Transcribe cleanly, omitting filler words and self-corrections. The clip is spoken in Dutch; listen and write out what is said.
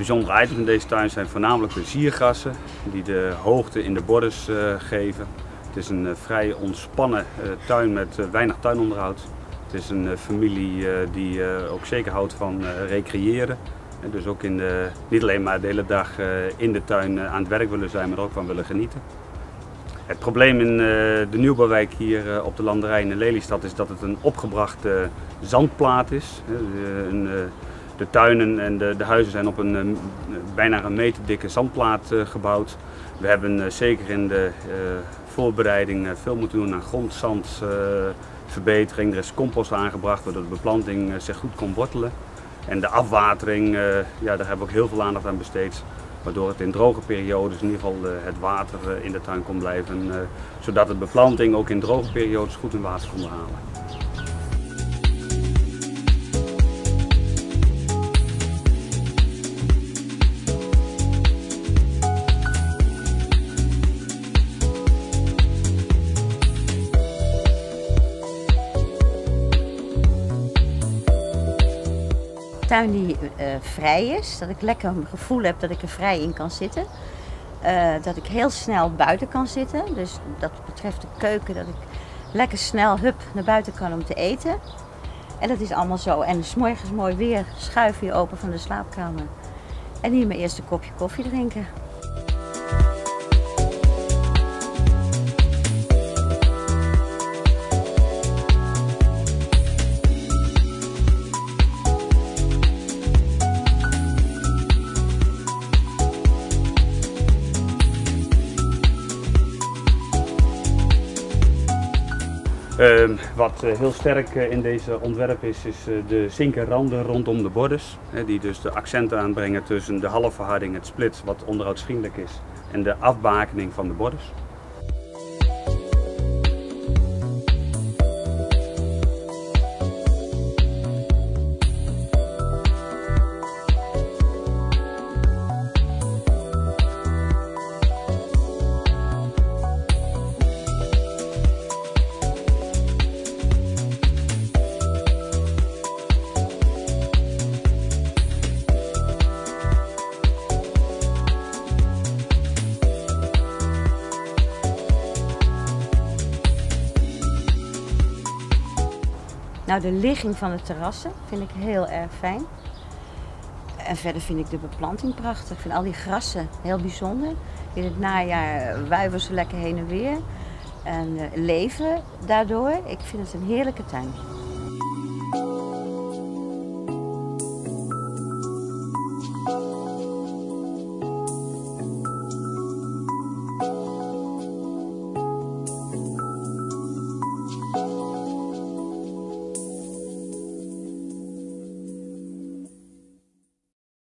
bijzondere items in deze tuin zijn voornamelijk de ziergrassen die de hoogte in de borders geven. Het is een vrij ontspannen tuin met weinig tuinonderhoud. Het is een familie die ook zeker houdt van recreëren. En dus ook niet alleen maar de hele dag in de tuin aan het werk willen zijn, maar er ook van willen genieten. Het probleem in de nieuwbouwwijk hier op de landerij in de Lelystad is dat het een opgebrachte zandplaat is. De tuinen en de huizen zijn op een bijna een meter dikke zandplaat gebouwd. We hebben zeker in de voorbereiding veel moeten doen aan grondzandverbetering. Er is compost aangebracht waardoor de beplanting zich goed kon wortelen. En de afwatering, daar hebben we ook heel veel aandacht aan besteed. Waardoor het in droge periodes in ieder geval het water in de tuin kon blijven. Zodat de beplanting ook in droge periodes goed in water kon halen. Een tuin die vrij is, dat ik lekker een gevoel heb dat ik er vrij in kan zitten. Dat ik heel snel buiten kan zitten, dus dat betreft de keuken, dat ik lekker snel naar buiten kan om te eten. En dat is allemaal zo. En 's morgens mooi weer, schuif je open van de slaapkamer en hier mijn eerste kopje koffie drinken. Wat heel sterk in deze ontwerp is de zinken randen rondom de borders. Die dus de accenten aanbrengen tussen de halfverharding, het split wat onderhoudsvriendelijk is, en de afbakening van de borders. Nou, de ligging van de terrassen vind ik heel erg fijn. En verder vind ik de beplanting prachtig. Ik vind al die grassen heel bijzonder. In het najaar wuiven ze lekker heen en weer. En leven daardoor. Ik vind het een heerlijke tuin.